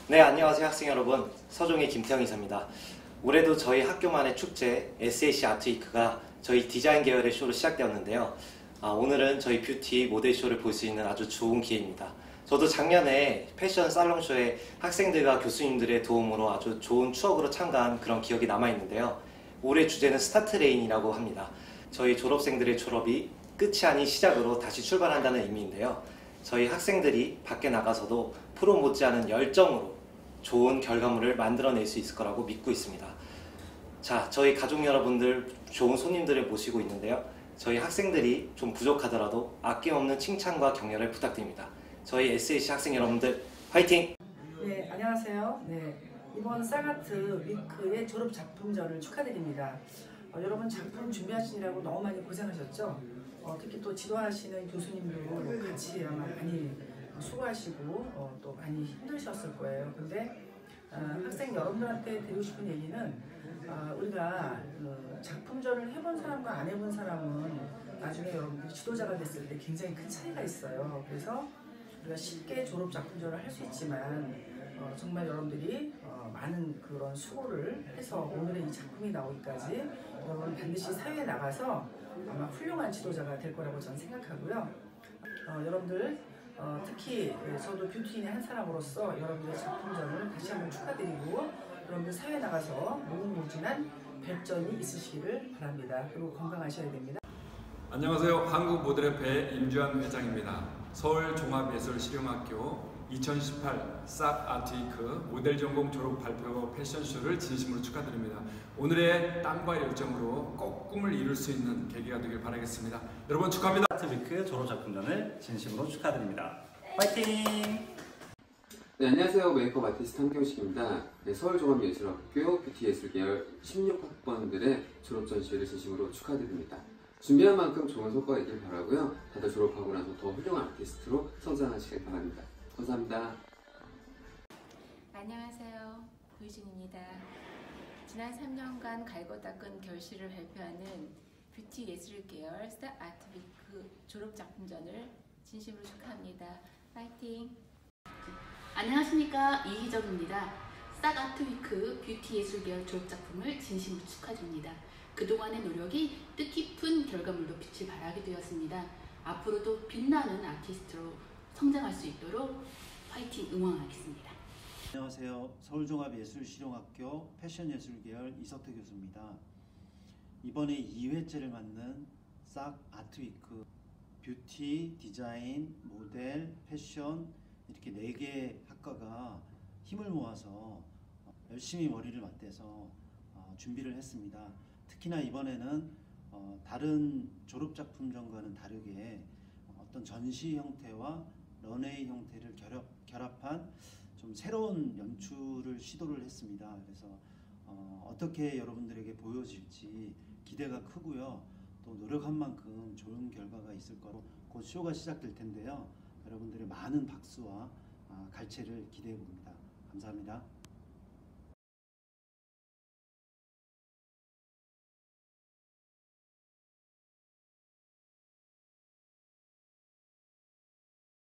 네, 안녕하세요 학생 여러분. 서종의 김태형 이사입니다. 올해도 저희 학교만의 축제 SAC 아트위크가 저희 디자인 계열의 쇼로 시작되었는데요. 오늘은 저희 뷰티 모델 쇼를 볼 수 있는 아주 좋은 기회입니다. 저도 작년에 패션 살롱 쇼에 학생들과 교수님들의 도움으로 아주 좋은 추억으로 참가한 그런 기억이 남아있는데요. 올해 주제는 스타트 레인이라고 합니다. 저희 졸업생들의 졸업이 끝이 아닌 시작으로 다시 출발한다는 의미인데요. 저희 학생들이 밖에 나가서도 프로 못지않은 열정으로 좋은 결과물을 만들어낼 수 있을 거라고 믿고 있습니다. 자, 저희 가족 여러분들 좋은 손님들을 모시고 있는데요. 저희 학생들이 좀 부족하더라도 아낌없는 칭찬과 격려를 부탁드립니다. 저희 SAC 학생 여러분들 화이팅! 네, 안녕하세요. 네, 이번 쌍아트 위크의 졸업 작품전을 축하드립니다. 여러분 작품 준비하시느라고 너무 많이 고생하셨죠? 특히 또 지도하시는 교수님도 같이 아마 많이 수고하시고 또 많이 힘드셨을 거예요. 근데 학생 여러분들한테 드리고 싶은 얘기는 우리가 작품전을 해본 사람과 안 해본 사람은 나중에 여러분들이 지도자가 됐을 때 굉장히 큰 차이가 있어요. 그래서 우리가 쉽게 졸업 작품전을 할 수 있지만 정말 여러분들이 많은 그런 수고를 해서 오늘의 이 작품이 나오기까지 여러분 반드시 사회에 나가서 아마 훌륭한 지도자가 될 거라고 저는 생각하고요. 여러분들 특히 저도 뷰티인의 한 사람으로서 여러분들의 작품전을 다시 한번 축하드리고 여러분들 사회에 나가서 무궁무진한 발전이 있으시기를 바랍니다. 그리고 건강하셔야 됩니다. 안녕하세요. 한국모델협회 임주환 회장입니다. 서울종합예술실용학교 2018 싹 아트위크 모델 전공 졸업 발표 패션쇼를 진심으로 축하드립니다. 오늘의 땀과 열정으로 꼭 꿈을 이룰 수 있는 계기가 되길 바라겠습니다. 여러분 축하합니다. 아트위크 졸업작품전을 진심으로 축하드립니다. 화이팅! 네, 안녕하세요. 메이크업 아티스트 한경식입니다. 네, 서울종합예술학교 뷰티예술계열 16학번들의 졸업전시회를 진심으로 축하드립니다. 준비한 만큼 좋은 성과가 있길 바라고요. 다들 졸업하고 나서 더 훌륭한 아티스트로 성장하시길 바랍니다. 감사합니다. 안녕하세요. 보이진입니다. 지난 3년간 갈고 닦은 결실을 발표하는 뷰티 예술 계열 스타 아트위크 졸업작품전을 진심으로 축하합니다. 파이팅! 안녕하십니까, 이희정입니다. 싹 아트위크 뷰티 예술 계열 졸업작품을 진심으로 축하드립니다. 그동안의 노력이 뜻깊은 결과물로 빛을 발하게 되었습니다. 앞으로도 빛나는 아티스트로 성장할 수 있도록 파이팅 응원하겠습니다. 안녕하세요. 서울종합예술실용학교 패션예술 계열 이석태 교수입니다. 이번에 2회째를 맞는 싹 아트위크 뷰티, 디자인, 모델, 패션 이렇게 4개 학과가 힘을 모아서 열심히 머리를 맞대서 준비를 했습니다. 특히나 이번에는 다른 졸업작품전과는 다르게 어떤 전시 형태와 런웨이 형태를 결합한 좀 새로운 연출을 시도를 했습니다. 그래서 어떻게 여러분들에게 보여질지 기대가 크고요. 또 노력한 만큼 좋은 결과가 있을 거로 곧 쇼가 시작될 텐데요. 여러분들의 많은 박수와 갈채를 기대해 봅니다. 감사합니다.